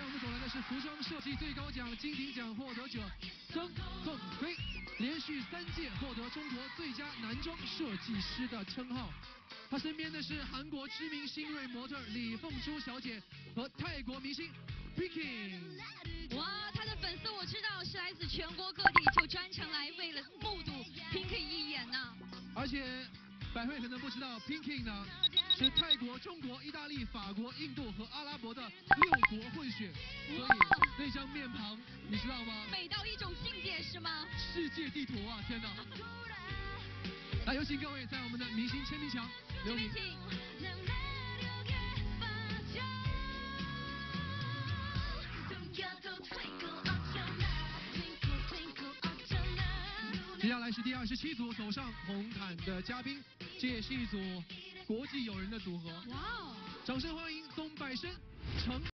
我们走来的是服装设计最高奖金鼎奖获得者曾凤飞，连续3届获得中国最佳男装设计师的称号。他身边的是韩国知名新锐模特李凤珠小姐和泰国明星 Pinky。 哇，他的粉丝我知道是来自全国各地，就专程来为了目睹 Pinky 一眼呢。 而且百惠可能不知道 ，Pinky 呢是泰国、中国、意大利、法国、印度和阿拉伯的6国混血，所以那张面庞你知道吗？ 美到一种境界是吗？ 世界地图啊！天哪！来，有请各位在我们的明星签名墙留名。接下来是第27组走上红毯的嘉宾，这也是一组国际友人的组合。 哇哦！ 掌声欢迎宗柏申、程。